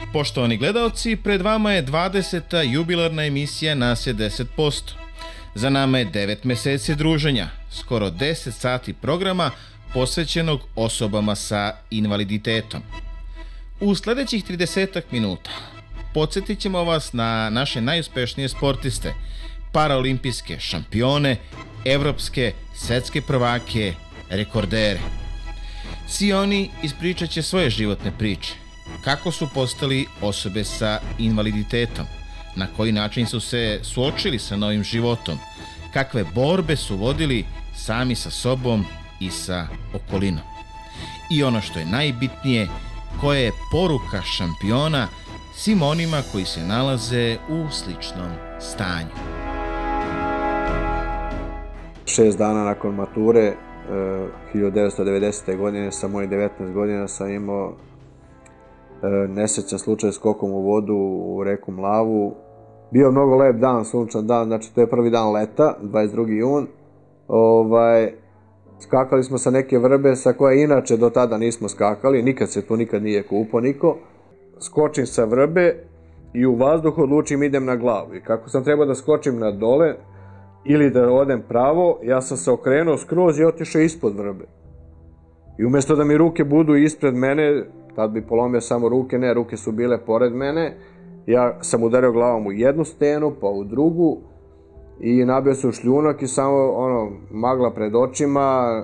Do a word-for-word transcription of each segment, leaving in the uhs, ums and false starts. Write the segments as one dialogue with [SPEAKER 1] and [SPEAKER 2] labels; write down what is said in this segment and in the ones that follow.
[SPEAKER 1] Poštovani gledaoci, pred vama je dvadeseta jubilarna emisija Nas je deset posto. Za nama je devet meseci druženja, skoro deset sati programa posvećenog osobama sa invaliditetom. U sledećih tridesetak minuta podsjetit ćemo vas na naše najuspešnije sportiste, paraolimpijske šampione, evropske, svetske prvake, rekordere. Svi oni ispričat će svoje životne priče, kako su postali osobe sa invaliditetom, na koji način su se suočili sa novim životom, kakve borbe su vodili sami sa sobom i sa okolinom. I ono što je najbitnije, koja je poruka šampiona svim onima koji se nalaze u sličnom stanju.
[SPEAKER 2] Šest dana nakon mature, hiljadu devetsto devedesete. godine, sa mojih devetnaest godina sam imao nesrećan slučaj skokom u vodu u reku Mlavu. Bio je mnogo lep dan, sunčan dan, znači to je prvi dan leta, dvadeset drugi jun. Ovaj, skakali smo sa neke vrbe sa koje inače do tada nismo skakali, nikad se tu nikad nije kupao niko. Skočim sa vrbe i u vazduhu odlučim idem na glavu. I kako sam trebao da skočim na dole ili da odem pravo, ja sam se okrenuo skroz i otišao ispod vrbe. I umjesto da mi ruke budu ispred mene, tad bi polomio samo ruke, ne, ruke su bile pored mene, ja sam udario glavom u jednu stenu, pa u drugu i nabio se u šljunak i samo ono, magla pred očima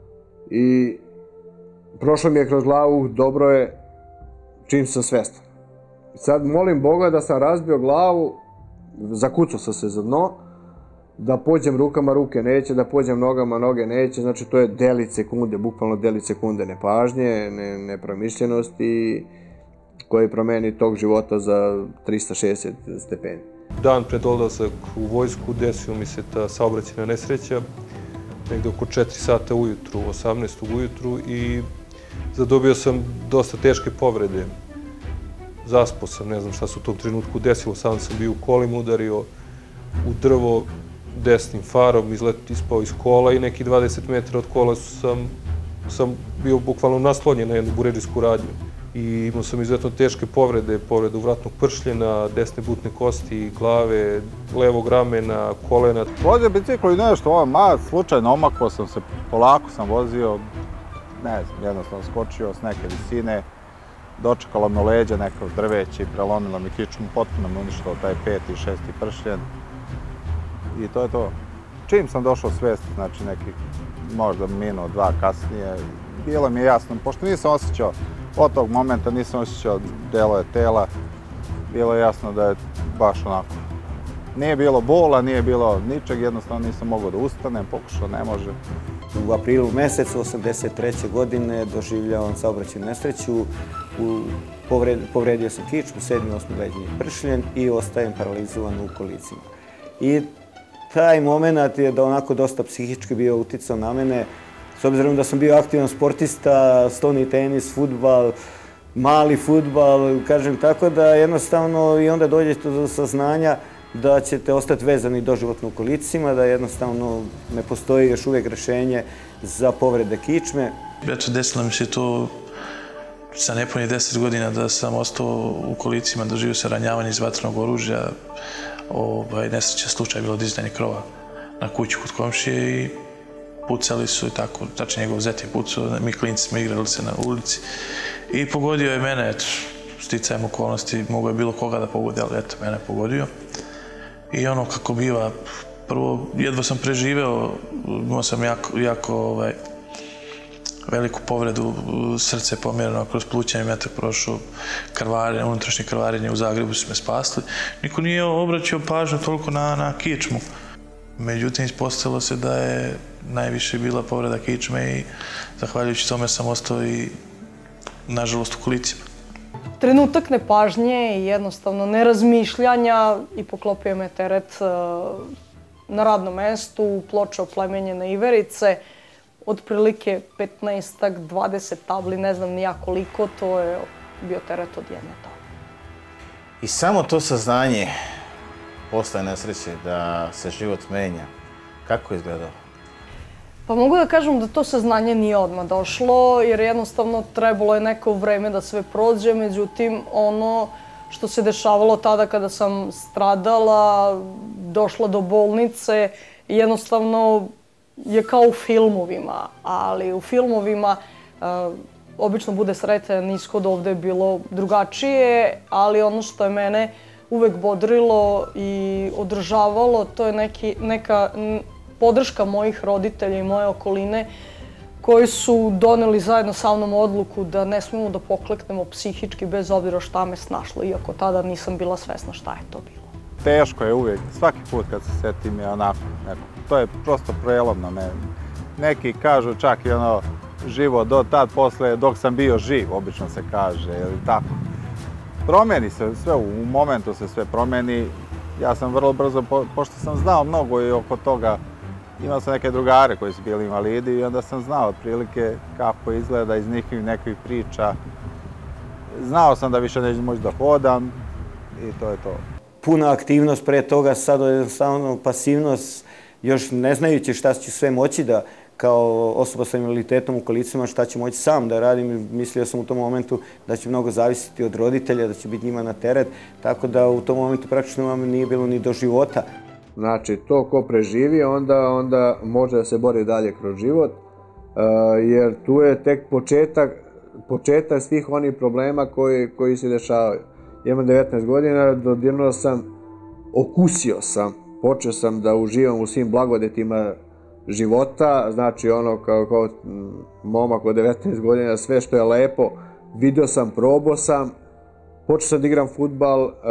[SPEAKER 2] i prošlo mi je kroz glavu, dobro je, čim sam svestan. Sad molim Boga da sam razbio glavu, zakucao sam se za dno, da pođem rukama, ruke neće, da pođem nogama, noge neće, znači to je delić sekunde, bukvalno delić sekunde nepažnje, ne, nepromišljenosti koji promeni tog života za trista šezdeset stepeni.
[SPEAKER 3] Dan pred odlazak u vojsku desio mi se ta saobraćajna nesreća, negde oko četiri sata ujutru, osamnaestog ujutru i zadobio sam dosta teške povrede. Zaspao sam, ne znam šta se u tom trenutku desilo, sam sam bio u kolima, udario u drvo desnim farom, ispao iz kola i neki dvadeset metara od kola sam, sam bio bukvalno naslonjen na jednu buredžijsku radnju. I imao sam izuzetno teške povrede, povredu vratnog pršljena, desne butne kosti, glave, levog ramena, kolena.
[SPEAKER 4] Vozio biciklo i nešto, ovo mad, slučajno omakao sam se, polako sam vozio, ne znam, jednostavno skočio s neke visine, dočekalo me leđa neko drveće i prelomilo mi kičmu, potpuno me uništilo taj peti i šesti pršljen. I to je to. Čim sam došao svest, znači neki možda minut, dva kasnije, bilo mi je jasno, pošto nisam osjećao, od tog momenta nisam osjećao delove tela, bilo je jasno da je baš onako. Nije bilo bola, nije bilo ničeg, jednostavno nisam mogao da ustanem, pokušao, ne može.
[SPEAKER 5] U aprilu mesecu osamdeset treće. godine doživljavam saobraćajnu nesreću, povredio sam kičmu, sedmi, osmi leđni pršljen i ostajem paralizovan u kolicima. I taj moment je da onako dosta psihički bio uticao na mene, s obzirom da sam bio aktivan sportista, stoni tenis, fudbal, mali fudbal, kažem tako da jednostavno i onda dođete do saznanja da ćete ostati vezani doživotno u kolicima, da jednostavno ne postoji još uvijek rješenje za povrede kičme.
[SPEAKER 6] Eto, desilo mi se to sa nepunih deset godina da sam ostao u kolicima, doživio sam ranjavanje iz vatrenog oružja. Nesrećan slučaj je bilo dizanje krova na kuću kod komšije i pucali su i tako, znači njegov zet je pucao, mi klinci smo igrali se na ulici i pogodio je mene, eto, sticajem okolnosti, mogo je bilo koga da pogodi, ali eto, mene je pogodio. I ono kako biva, prvo, jedva sam preživeo, imao sam jako, jako veliku povredu, srce je pomjereno kroz plućani metak prošao, krvarenje, unutrašnje krvarenje u Zagrebu su me spasli. Niko nije obraćao pažnju toliko na, na kičmu. Međutim, ispostavilo se da je najviše bila povreda kičme i zahvaljujući tome sam ostao i, nažalost, u kolicima.
[SPEAKER 7] Trenutak nepažnje i jednostavno nerazmišljanja i poklopio me teret na radnom mestu, ploča oplemenjene iverice, otprilike petnaestak dvadeset tabli, ne znam ni ja koliko, to je bio teret od jedne table.
[SPEAKER 1] I samo to saznanje posle nesreće da se život menja, kako je izgledalo?
[SPEAKER 7] Pa mogu da kažem da to saznanje nije odmah došlo, jer jednostavno trebalo je neko vreme da sve prođe, međutim ono što se dešavalo tada kada sam stradala, došla do bolnice, jednostavno je kao u filmovima, ali u filmovima uh, obično bude sretan ishod, ovde je bilo drugačije, ali ono što je mene uvek bodrilo i održavalo, to je neki, neka podrška mojih roditelja i moje okoline koji su doneli zajedno sa mnom odluku da ne smemo da pokleknemo psihički bez obzira šta me snašlo, iako tada nisam bila svesna šta je to bilo.
[SPEAKER 4] Teško je uvijek, svaki put kad se setim je onako, neko, to je prosto prelomno. Ne, neki kažu čak i ono živo do tad, posle dok sam bio živ, obično se kaže, ili tako. Promeni se sve, u momentu se sve promeni. Ja sam vrlo brzo, po, pošto sam znao mnogo i oko toga, imao sam neke drugare koji su bili invalidi i onda sam znao otprilike kako izgleda iz njih nekih priča. Znao sam da više neću moći da hodam i to je to.
[SPEAKER 5] Puna aktivnost pre toga, sad jednostavno pasivnost, još ne znajući šta ću sve moći da, kao osoba sa invaliditetom u kolicima, šta ću moći sam da radim. Mislio sam u tom momentu da će mnogo zavisiti od roditelja, da će biti njima na teret, tako da u tom momentu praktično vam nije bilo ni do života.
[SPEAKER 2] Znači, to ko preživi, onda, onda može da se bori dalje kroz život, jer tu je tek početak, početak svih onih problema koji, koji se dešavaju. Imam devetnaest godina, dodirnuo sam, okusio sam, počeo sam da uživam u svim blagodetima života, znači ono kao, kao momak od devetnaest godina, sve što je lepo, vidio sam, probao sam, počeo sam da igram fudbal, uh,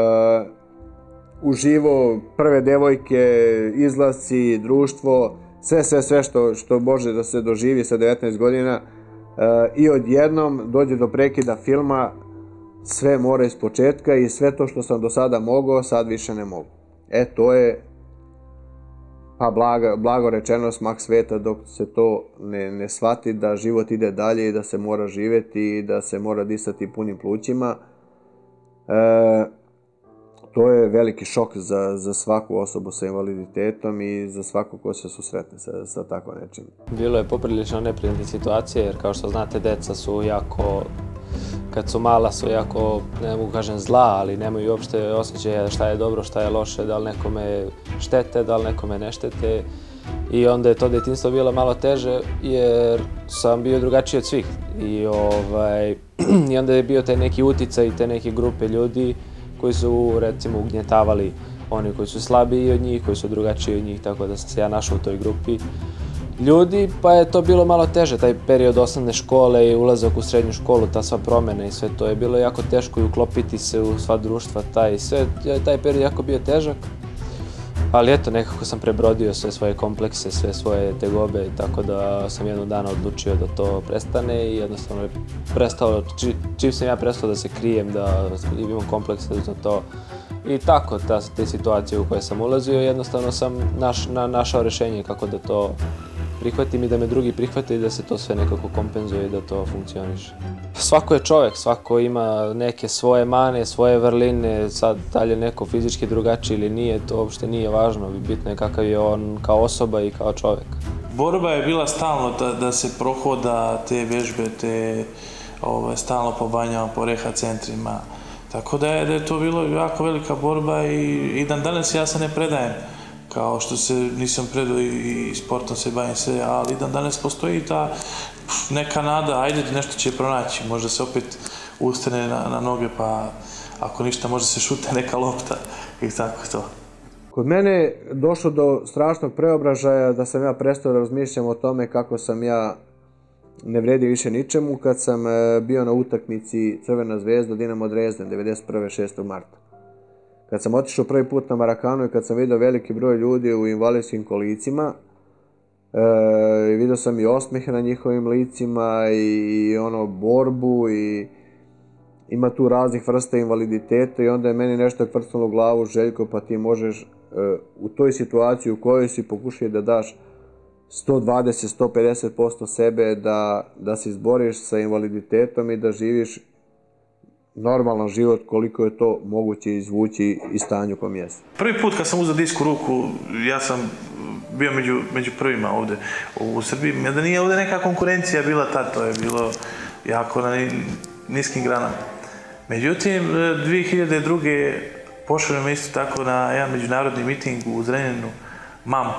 [SPEAKER 2] uživo, prve devojke, izlasci, društvo, sve, sve, sve što, što može da se doživi sa devetnaest godina uh, i odjednom dođe do prekida filma, sve mora iz početka i sve to što sam do sada mogao, sad više ne mogu. E, to je, pa blago, blago rečeno, smak sveta dok se to ne, ne shvati da život ide dalje i da se mora živjeti i da se mora disati punim plućima. E, to je veliki šok za, za svaku osobu sa invaliditetom i za svaku ko se susretne sa, sa tako nečim.
[SPEAKER 8] Bilo je poprilično neprijatne situacije jer kao što znate deca su jako, kad su mala su jako, ne mogu kažem zla, ali nemaju uopšte osjećaja šta je dobro, šta je loše, da li nekome štete, da li nekome ne štete. I onda je to detinjstvo bilo malo teže jer sam bio drugačiji od svih. I, ovaj, i onda je bio taj neki uticaj i te neke grupe ljudi koji su recimo ugnjetavali oni koji su slabiji od njih, koji su drugačiji od njih, tako da sam se ja našao u toj grupi ljudi, pa je to bilo malo teže, taj period osnovne škole i ulazak u srednju školu, ta sva promjena i sve to je bilo jako teško i uklopiti se u sva društva, taj, sve, taj period jako bio težak. Ali eto, nekako sam prebrodio sve svoje komplekse, sve svoje tegobe, tako da sam jednog dana odlučio da to prestane i jednostavno je prestalo, či, čim sam ja prestao da se krijem, da imam komplekse za to. I tako, ta, te situacije u koje sam ulazio, jednostavno sam naš, na, našao rješenje kako da to prihvatim i da me drugi prihvate i da se to sve nekako kompenzuje i da to funkcioniše. Svako je čovjek, svako ima neke svoje mane, svoje vrline, sad da li je neko fizički drugačiji ili nije, to uopšte nije važno, bitno je kakav je on kao osoba i kao čovjek.
[SPEAKER 6] Borba je bila stalno da, da se prohoda te vježbe, te ovaj, stalno po banjama, po reha centrima. Tako da je, da je to bilo jako velika borba i, i dan danas ja se ne predajem. Kao što se nisam predao i, i sportom se bavim sve, ali dan danas postoji ta neka nada, ajde nešto će pronaći, možda se opet ustane na, na noge, pa ako ništa može se šute neka lopta i tako to.
[SPEAKER 2] Kod mene je došlo do strašnog preobražaja da sam ja prestao da razmišljam o tome kako sam ja ne vredi više ničemu kad sam bio na utakmici Crvena zvezda Dinamo Dresden devedeset prve šestog marta. Kad sam otišao prvi put na Marakanu i kad sam vidio veliki broj ljudi u invalidskim kolicima, e, vidio sam i osmehe na njihovim licima i ono borbu i ima tu raznih vrsta invaliditeta i onda je meni nešto kvrcnulo u glavu, Željko, pa ti možeš e, u toj situaciji u kojoj si pokušaj da daš sto dvadeset do sto pedeset posto sebe, da, da se izboriš sa invaliditetom i da živiš normalan život koliko je to moguće izvući iz stanja u kojem jesi.
[SPEAKER 6] Prvi put kad sam uzeo disk u ruku, ja sam bio među, među prvima ovde u Srbiji. Da nije ovde neka konkurencija bila tad, to je bilo jako na niskim granama. Međutim, dvije hiljade druge pošaljemo isto tako na jedan međunarodni miting u Zrenjaninu, MAMP.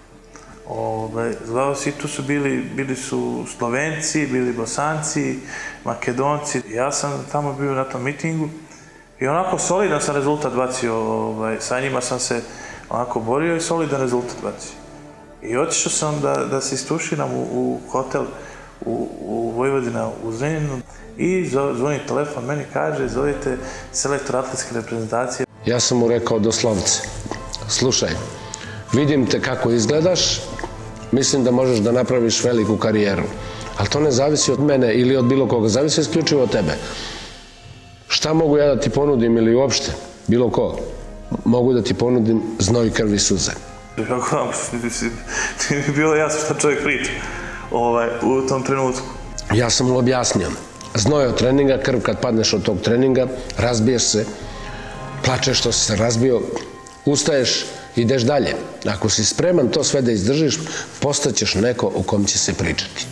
[SPEAKER 6] Zvao se i tu su bili, bili su Slovenci, bili Bosanci, Makedonci. Ja sam tamo bio na tom mitingu i onako solidan sam rezultat bacio, sa njima sam se onako borio i solidan rezultat bacio. I otišao sam da, da se istušinam u, u hotel u, u Vojvodina u Zrenjaninu i zvoni telefon, meni kaže, zovite selektor atletske reprezentacije.
[SPEAKER 9] Ja sam mu rekao doslovce, slušaj, vidim te kako izgledaš, mislim da možeš da napraviš veliku karijeru, ali to ne zavisi od mene ili od bilo koga, zavisi isključivo od tebe. Šta mogu ja da ti ponudim ili uopšte, bilo ko, mogu da ti ponudim znoj, krv i suze.
[SPEAKER 6] Kako vam, ti mi bilo jasno što čovjek priča u tom trenutku.
[SPEAKER 9] Ja sam mu objasnio, znoj od treninga, krv kad padneš od tog treninga, razbiješ se, plačeš što si se razbio, ustaješ, ideš dalje. Ako si spreman to sve da izdržiš, postaćeš neko o kom će se pričati.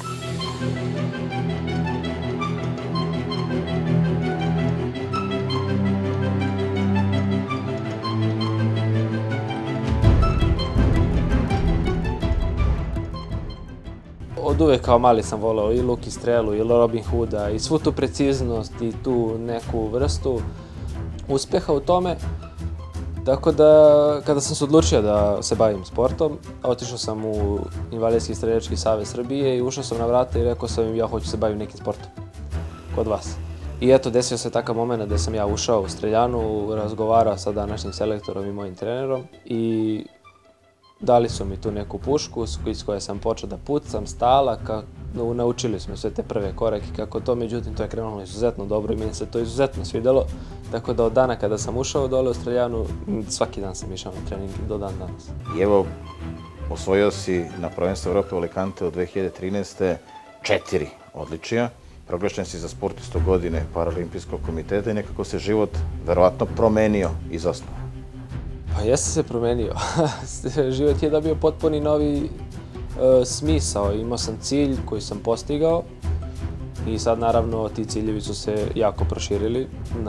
[SPEAKER 8] Od uvek kao mali sam voleo i luk i strelu, i Robin Hooda, i svu tu preciznost i tu neku vrstu uspeha u tome. Tako da, kada sam se odlučio da se bavim sportom, otišao sam u Invalidski streljački savez Srbije i ušao sam na vrata i rekao sam im ja hoću se bavim nekim sportom kod vas. I eto, desio se takav moment gde sam ja ušao u streljanu, razgovarao sa današnjim selektorom i mojim trenerom i dali su mi tu neku pušku iz koje sam počeo da pucam, stala, naučili smo sve te prve korake kako to, međutim to je krenulo izuzetno dobro i meni se to izuzetno svidelo. Tako da od dana kada sam ušao dole u streljanu, svaki dan sam išao na trening do dan danas.
[SPEAKER 10] I evo, osvojio si na prvenstvu Evrope u Alicante od dve hiljade trinaeste. četiri odličija. Proglašen si za sportistu godine Paralimpijskog komiteta i nekako se život verovatno promenio iz osnova.
[SPEAKER 8] Pa jeste se promenio. Život je dobio potpuni novi smisao. Imao sam cilj koji sam postigao i sad naravno ti ciljevi su se jako proširili.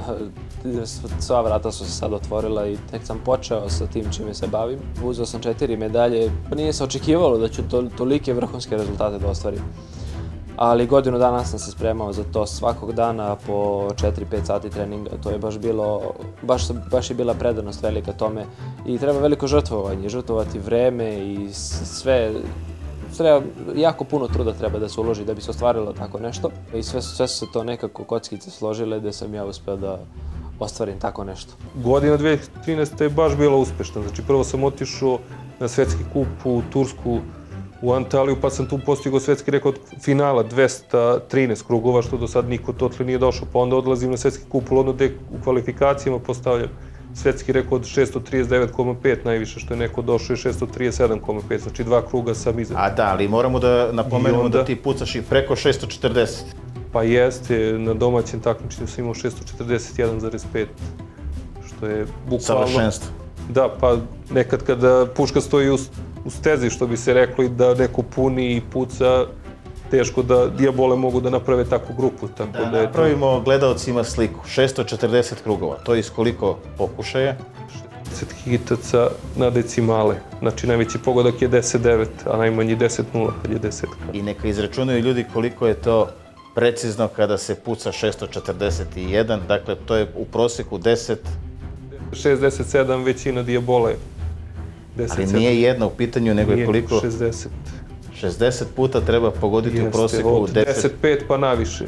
[SPEAKER 8] Sva vrata su se sad otvorila i tek sam počeo sa tim čime se bavim. Uzeo sam četiri medalje, pa nije se očekivalo da ću tolike vrhunske rezultate da ostvarim. Ali godinu dana sam se spremao za to svakog dana po četiri pet sati treninga. To je baš bilo, baš je bila predanost velika tome i treba veliko žrtvovanje, žrtvovati vreme i sve. Treba, jako puno truda treba da se uloži da bi se ostvarilo tako nešto i sve su se to nekako kockice složile da sam ja uspeo da ostvarim tako nešto.
[SPEAKER 3] Godina dve hiljade trinaeste. je baš bila uspešna. Znači prvo sam otišao na svetski kup u Tursku, u Antaliju, pa sam tu postigao svetski rekord finala dvesta trinaest krugova, što do sad niko totle nije došao. Pa onda odlazim na svetski kup u Londonu gde u kvalifikacijama postavljam svetski rekord šesto trideset devet zarez pet, najviše što je neko došao je šesto trideset sedam zarez pet, znači dva kruga sam iza.
[SPEAKER 10] A da, ali moramo da napomenemo da ti pucaš i preko šesto četrdeset.
[SPEAKER 3] Pa jeste, na domaćem takmičenju sam imao šesto četrdeset jedan zarez pet, što je bukvalno...
[SPEAKER 10] Savršenstvo.
[SPEAKER 3] Da, pa nekad kada puška stoji u stezi, što bi se reklo, i da neko puni i puca, teško da dijabole mogu da naprave takvu grupu.
[SPEAKER 10] Da napravimo gledalcima sliku. šesto četrdeset krugova, to je iz koliko pokušaja?
[SPEAKER 3] šezdeset hitaca na decimale. Znači najveći pogodak je deset devet, a najmanji deset nula kad je desetka.
[SPEAKER 10] I neka izračunaju ljudi koliko je to precizno kada se puca šesto četrdeset jedan, dakle to je u proseku deset...
[SPEAKER 3] šezdeset sedam većina dijabola je.
[SPEAKER 10] Ali nije jedna u pitanju, nego je koliko...
[SPEAKER 3] šezdeset.
[SPEAKER 10] šezdeset puta treba pogoditi u proseku deset...
[SPEAKER 3] deset pet pa naviše.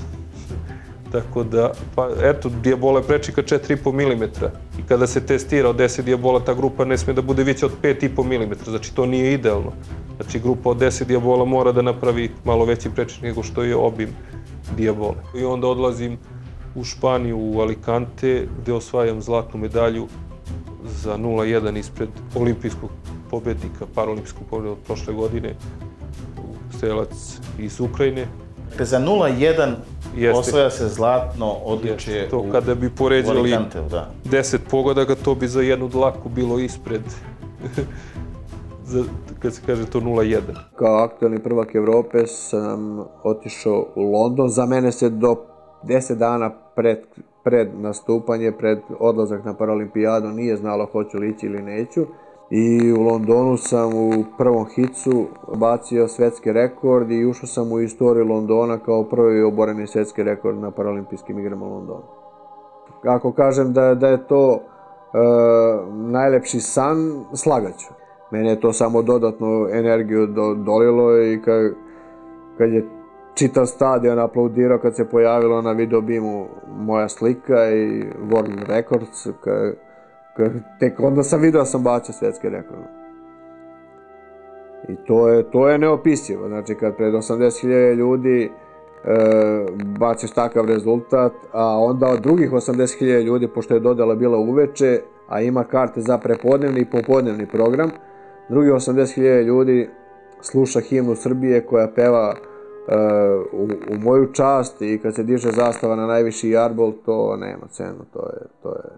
[SPEAKER 3] Tako da, pa eto, dijabola je prečika četiri i po milimetra. I kada se testira od deset dijabola, ta grupa ne smije da bude veća od pet i po milimetra. Znači, to nije idealno. Znači, grupa od deset dijabola mora da napravi malo veći prečnik nego što je obim dijabole. I onda odlazim u Španiju, u Alicante, gde osvajam zlatnu medalju za nula jedan ispred olimpijskog pobednika, paralimpijskog pobednika od prošle godine, strelac iz Ukrajine.
[SPEAKER 10] Dakle, za nula jedan osvaja se zlatno odličje u Alicanteu.
[SPEAKER 3] Kada bi poređali deset pogodaka, to bi za jednu dlaku bilo ispred kad se kaže to nula jedan.
[SPEAKER 2] Kao aktuelni prvak Evrope sam otišao u London. Za mene se do deset dana pred, pred nastupanje, pred odlazak na Paralimpijadu nije znalo hoću li ići ili neću. I u Londonu sam u prvom hicu bacio svetski rekord i ušao sam u istoriju Londona kao prvi oboreni svetski rekord na Paralimpijskim igrama u Londonu. Ako kažem da, da je to e, najlepši san, slagaću. Mene je to samo dodatnu energiju do, dolilo i kad, kad je čitav stadion aplaudirao kad se pojavilo na videobimu moja slika i World Records, kad, kad, tek onda sam vidio da sam bacio svetski rekord. I to je, to je neopisivo, znači kad pred osamdeset hiljada ljudi e, baciš takav rezultat, a onda od drugih osamdeset hiljada ljudi, pošto je dodala bila uveče, a ima karte za prepodnevni i popodnevni program, drugih osamdeset hiljada ljudi sluša himnu Srbije koja peva uh, u, u moju čast i kad se diže zastava na najviši jarbol, to nema cenu, to je, to je...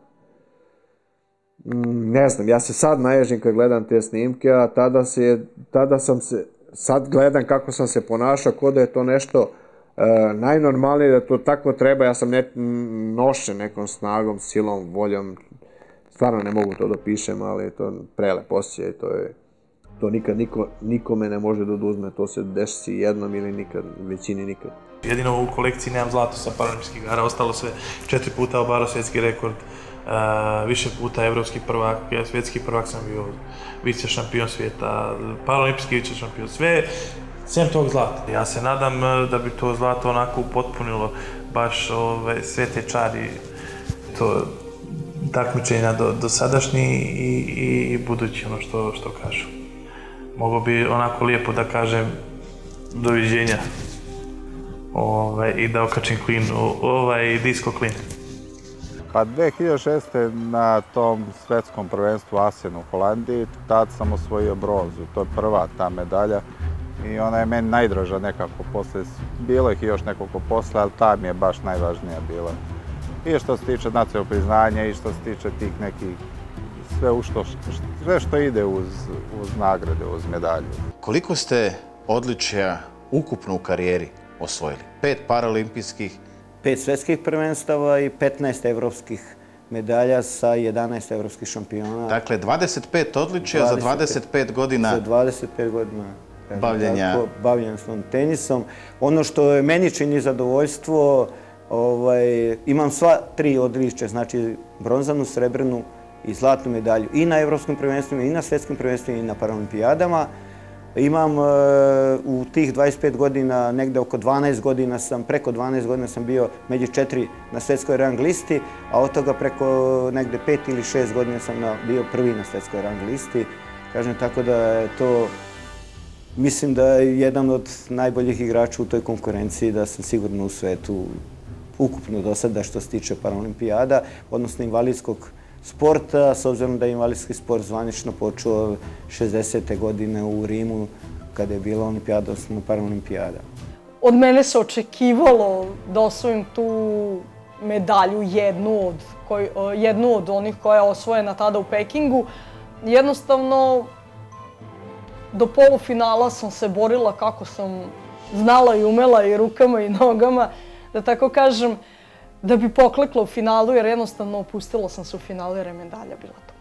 [SPEAKER 2] Mm, ne znam, ja se sad naježim kad gledam te snimke, a tada, se, tada sam se, sad gledam kako sam se ponašao, ko da je to nešto uh, najnormalnije, da to tako treba, ja sam ne, nošen nekom snagom, silom, voljom, stvarno ne mogu to da pišem, ali je to prelep osjećaj, to je... To nikad niko, nikome ne može da oduzme, to se desi jednom ili nikad, većini nikad.
[SPEAKER 6] Jedino u kolekciji nemam zlato sa Paralimpijskih igara, ostalo sve četiri puta obarao svjetski rekord, uh, više puta evropski prvak, ja svjetski prvak sam bio, vice šampion svijeta, paralimpijski vice šampion, sve, sem tog zlata. Ja se nadam da bi to zlato onako upotpunilo baš ove, sve te čari, to takmičenja do, do sadašnji i, i, i budući, ono što, što kažu. Mogu bi onako lijepo da kažem doviđenja ovaj, i da okačim klin, ovaj disko klin.
[SPEAKER 4] Pa dve hiljade šeste. na tom svetskom prvenstvu Asenu u Holandiji, tad sam osvojio bronzu. To je prva ta medalja i ona je meni najdraža nekako posle. Bilo ih i još nekoliko posle, ali ta mi je baš najvažnija bila. I što se tiče nacionalnog priznanja i što se tiče tih nekih sve, u što, sve što ide uz, uz nagrade, uz medalje.
[SPEAKER 10] Koliko ste odličja ukupno u karijeri osvojili? Pet paralimpijskih?
[SPEAKER 5] Pet svetskih prvenstava i petnaest evropskih medalja sa jedanaest evropskih šampiona.
[SPEAKER 10] Dakle, dvadeset pet odličja za dvadeset pet godina...
[SPEAKER 5] Za dvadeset pet godina
[SPEAKER 10] bavljenja...
[SPEAKER 5] Tako, bavljenja s tenisom. Ono što je meni čini zadovoljstvo, ovaj, imam sva tri odličja, znači bronzanu, srebrnu i zlatnu medalju i na evropskim prvenstvima, i na svetskim prvenstvima, i na paralimpijadama. Imam uh, u tih dvadeset pet godina, negde oko dvanaest godina sam, preko dvanaest godina sam bio među četiri na svetskoj rang listi, a od toga preko negde pet ili šest godina sam na, bio prvi na svetskoj rang listi. Kažem tako da je to, mislim da je jedan od najboljih igrača u toj konkurenciji, da sam sigurno u svetu ukupno do sada što se tiče paralimpijada, odnosno invalidskog sporta, s obzirom da je invalidski sport zvanično počeo šezdesete godine u Rimu, kada je bila olimpijada, odnosno paralimpijada.
[SPEAKER 7] Od mene se očekivalo da osvojim tu medalju, jednu od, koj, jednu od onih koja je osvojena tada u Pekingu. Jednostavno, do polufinala sam se borila kako sam znala i umela i rukama i nogama, da tako kažem, da bi poklekla u finalu, jer jednostavno opustila sam se u finalu jer je medalja bila to.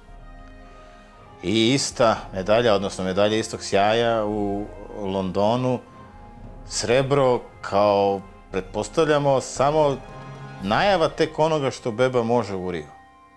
[SPEAKER 10] I ista medalja, odnosno medalja istog sjaja u Londonu, srebro kao, pretpostavljamo, samo najava tek onoga što beba može u Riju.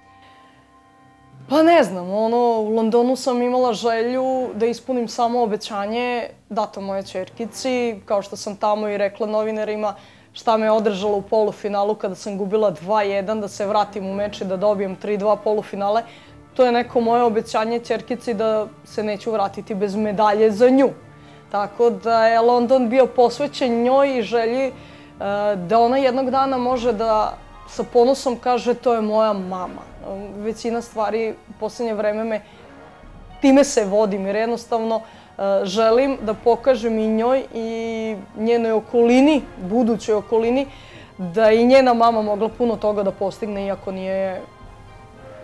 [SPEAKER 7] Pa ne znam, ono, u Londonu sam imala želju da ispunim samo obećanje dato moje ćerkici, kao što sam tamo i rekla novinarima, šta me je održalo u polufinalu kada sam gubila dva jedan, da se vratim u meč i da dobijem tri dva polufinale. To je neko moje obećanje ćerkici da se neću vratiti bez medalje za nju. Tako da je London bio posvećen njoj i želji da ona jednog dana može da sa ponosom kaže to je moja mama. Većina stvari u posljednje vreme me time se vodim jer jednostavno želim da pokažem i njoj i njenoj okolini, budućoj okolini, da i njena mama mogla puno toga da postigne, iako nije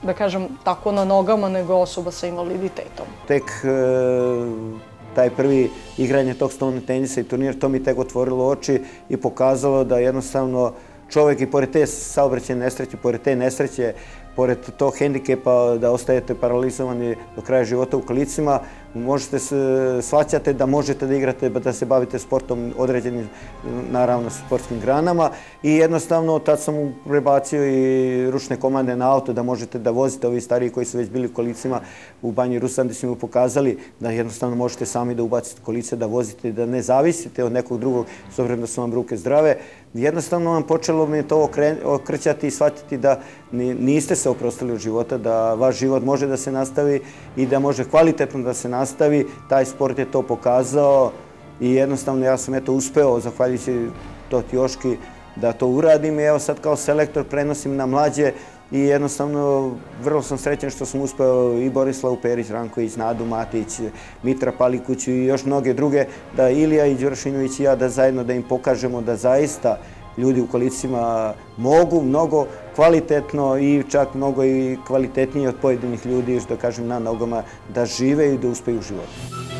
[SPEAKER 7] da kažem, tako na nogama nego osoba sa invaliditetom.
[SPEAKER 5] Tek taj prvi igranje tog stolnog tenisa i turnir, to mi tek otvorilo oči i pokazalo da jednostavno čovjek i pored te saobraćajne nesreće, pored te nesreće, pored tog hendikepa da ostajete paralizovani do kraja života u kolicima, možete shvaćate da možete da igrate, da se bavite sportom određenim, naravno, sportskim granama i jednostavno tad sam mu prebacio i ručne komande na auto da možete da vozite. Ovi stariji koji su već bili u kolicima u Banji Rusandi su mi pokazali da jednostavno možete sami da ubacite kolice, da vozite, da ne zavisite od nekog drugog, s obzirom da su vam ruke zdrave. Jednostavno vam počelo mi to okrećati i shvatiti da niste se oprostili od života, da vaš život može da se nastavi i da može kvalitetno da se nastavi. Taj sport je to pokazao i jednostavno ja sam eto uspeo, zahvaljujući Toti Joški, da to uradim i evo sad kao selektor prenosim na mlađe i jednostavno vrlo sam srećan što sam uspeo i Borislav Perić, Ranković, Nadu Matić, Mitra Palikuć i još mnoge druge, da Ilija i Đurašinović i ja da zajedno da im pokažemo da zaista ljudi u kolicima mogu mnogo kvalitetno i čak mnogo i kvalitetnije od pojedinih ljudi, što kažem, na nogama, da žive i da uspeju u životu.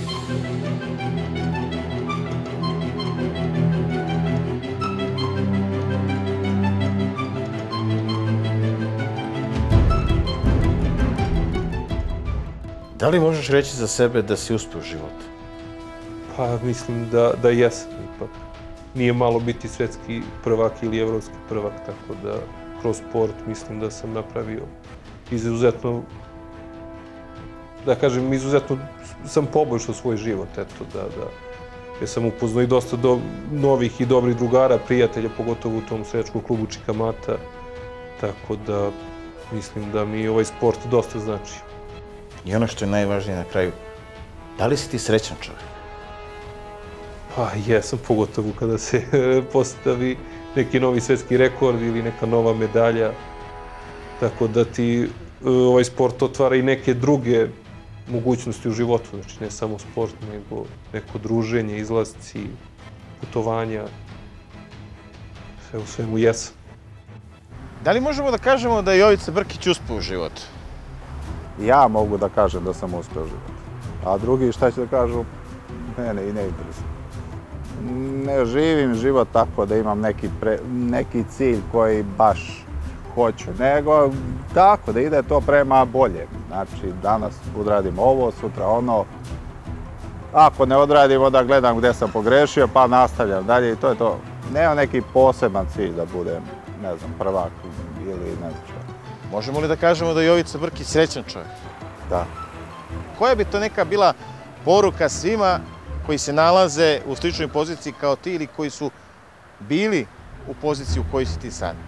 [SPEAKER 10] Da li možeš reći za sebe da si uspeo u životu?
[SPEAKER 3] Pa mislim da, da jesam ipak. Nije malo biti svetski prvak ili evropski prvak, tako da kroz sport mislim da sam napravio izuzetno, da kažem, izuzetno sam poboljšao svoj život, eto, da, da. Ja sam upoznao i dosta do, novih i dobrih drugara, prijatelja, pogotovo u tom seljačkom klubu Čikamata, tako da mislim da mi ovaj sport dosta znači.
[SPEAKER 10] I ono što je najvažnije na kraju, da li si ti srećan čovjek?
[SPEAKER 3] Pa jesam, pogotovo kada se postavi neki novi svetski rekord ili neka nova medalja. Tako da ti ovaj sport otvara i neke druge mogućnosti u životu. Znači ne samo sport, nego neko druženje, izlasci, putovanja. Sve u svemu jesam.
[SPEAKER 10] Da li možemo da kažemo da je Jovica Brkić uspeo u životu?
[SPEAKER 4] Ja mogu da kažem da sam uspeo u životu. A drugi šta će da kažu, mene i ne interesuje. Ne živim život tako da imam neki, pre, neki cilj koji baš hoću, nego tako da ide to prema bolje. Znači, danas odradim ovo, sutra ono. Ako ne odradim, onda gledam gde sam pogrešio, pa nastavljam dalje i to je to. Nemam neki poseban cilj da budem, ne znam, prvak ili ne znam što.
[SPEAKER 10] Možemo li da kažemo da je Jovica Brkić srećan čovjek?
[SPEAKER 4] Da.
[SPEAKER 10] Koja bi to neka bila poruka svima koji se nalaze u sličnoj poziciji kao ti ili koji su bili u poziciji u kojoj si ti sad?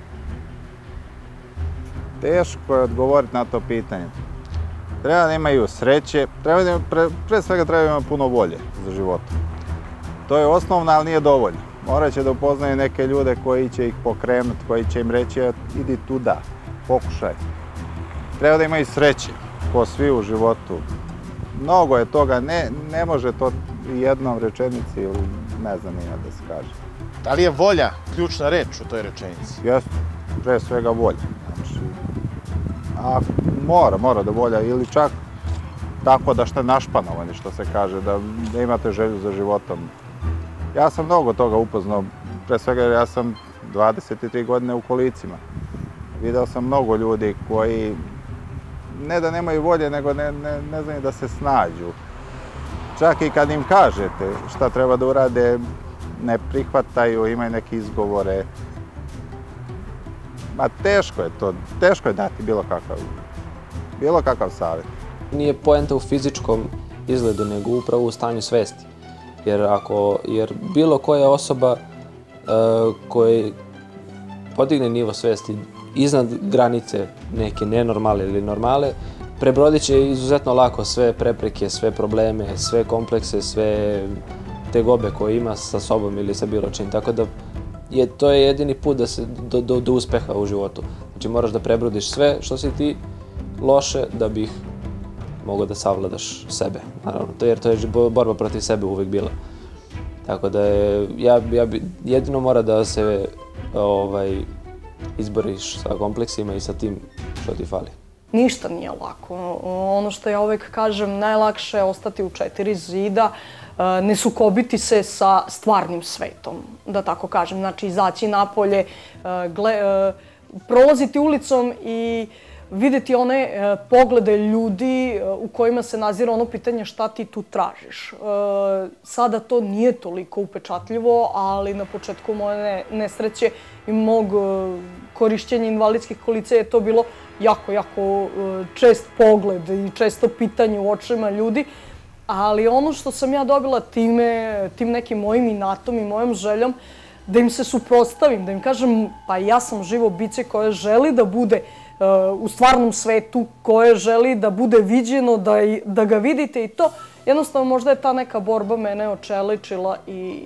[SPEAKER 4] Teško je odgovoriti na to pitanje. Treba da imaju sreće, treba da, pre, pre svega treba da imaju puno volje za život. To je osnovno, ali nije dovoljno. Morat će da upoznaju neke ljude koji će ih pokrenuti, koji će im reći idi tuda, pokušaj. Treba da imaju sreće, ko svi u životu. Mnogo je toga, ne, ne može to jednom rečenici ili ne znam nije da se kaže.
[SPEAKER 10] Da li je volja ključna reč u toj rečenici?
[SPEAKER 4] Jeste, pre svega volja. Znači, a mora, mora da volja ili čak tako da ste našpanovani, što se kaže, da, da imate želju za životom. Ja sam mnogo toga upoznao, pre svega jer ja sam dvadeset tri godine u kolicima. Video sam mnogo ljudi koji ne da nemaju volje, nego ne, ne, ne znaju da se snađu. Čak i kad im kažete šta treba da urade, ne prihvataju, imaju neke izgovore. Ma teško je to, teško je dati bilo kakav, bilo kakav savjet.
[SPEAKER 8] Nije poenta u fizičkom izgledu, nego upravo u stanju svesti. Jer, ako, jer bilo koja osoba uh, koja podigne nivo svesti iznad granice neke nenormale ili normale, prebrodit će izuzetno lako sve prepreke, sve probleme, sve komplekse, sve tegobe koje ima sa sobom ili sa bilo čim. Tako da je, to je jedini put da se, do, do, do uspeha u životu. Znači moraš da prebrodiš sve što si ti loše da bih mogao da savladaš sebe. Naravno, to, jer to je borba protiv sebe uvek bila. Tako da je, ja, ja bi, jedino mora da se ovaj, izboriš sa kompleksima i sa tim što ti fali.
[SPEAKER 7] ništa nije lako. Ono što ja uvek kažem, najlakše je ostati u četiri zida, ne sukobiti se sa stvarnim svetom, da tako kažem. Znači, izaći napolje, prolaziti ulicom i videti one poglede ljudi u kojima se nazira ono pitanje šta ti tu tražiš. Sada to nije toliko upečatljivo, ali na početku moje nesreće i mog korišćenja invalidskih kolica je to bilo jako, jako čest pogled i često pitanje u očima ljudi. Ali ono što sam ja dobila time, tim nekim mojim inatom i mojom željom, da im se suprotstavim, da im kažem pa ja sam živo biće koje želi da bude u stvarnom svetu, koje želi da bude viđeno, da, da ga vidite i to. Jednostavno možda je ta neka borba mene očeličila i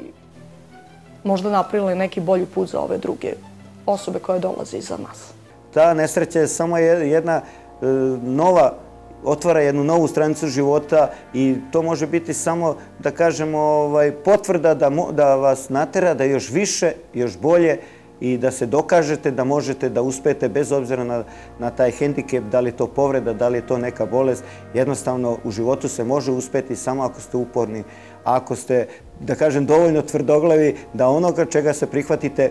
[SPEAKER 7] možda napravila neki bolji put za ove druge osobe koje dolaze iza nas.
[SPEAKER 5] Ta nesreća je samo jedna nova, otvara jednu novu stranicu života i to može biti samo, da kažemo, potvrda da vas natera da još više, još bolje i da se dokažete da možete da uspete bez obzira na taj hendikep, da li je to povreda, da li je to neka bolest. Jednostavno, u životu se može uspeti samo ako ste uporni, ako ste, da kažem, dovoljno tvrdoglavi da onoga čega se prihvatite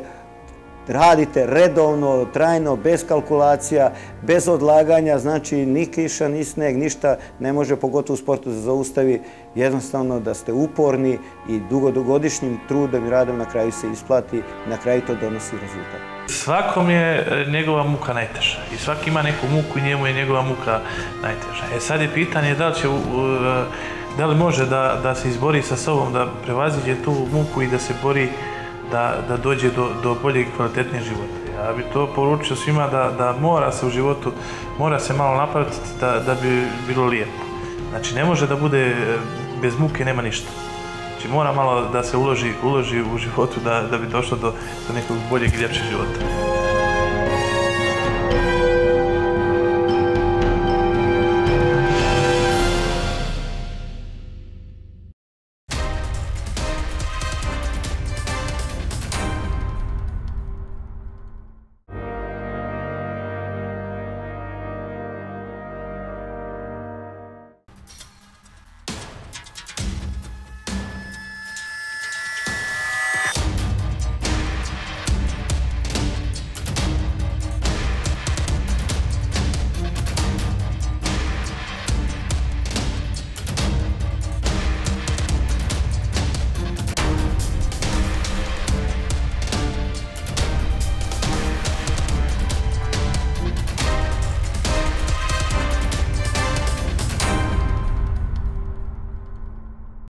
[SPEAKER 5] radite redovno, trajno, bez kalkulacija, bez odlaganja, znači ni kiša, ni sneg, ništa ne može, pogotovo u sportu, da zaustavi. Jednostavno da ste uporni i dugodogodišnjim trudom i radom na kraju se isplati i na kraju to donosi rezultat.
[SPEAKER 6] Svakom je njegova muka najteža i svaki ima neku muku i njemu je njegova muka najteža. E sad je pitanje da li će, da li može da, da se izbori sa sobom, da prevaziđe tu muku i da se bori da, da dođe do, do boljeg i kvalitetnijeg života. Ja bih to poručio svima da, da mora se u životu, mora se malo napraviti da, da bi bilo lijepo. Znači ne može da bude bez muke nema ništa. Znači mora malo da se uloži, uloži u životu da, da bi došlo do, do nekog boljeg i ljepšeg života.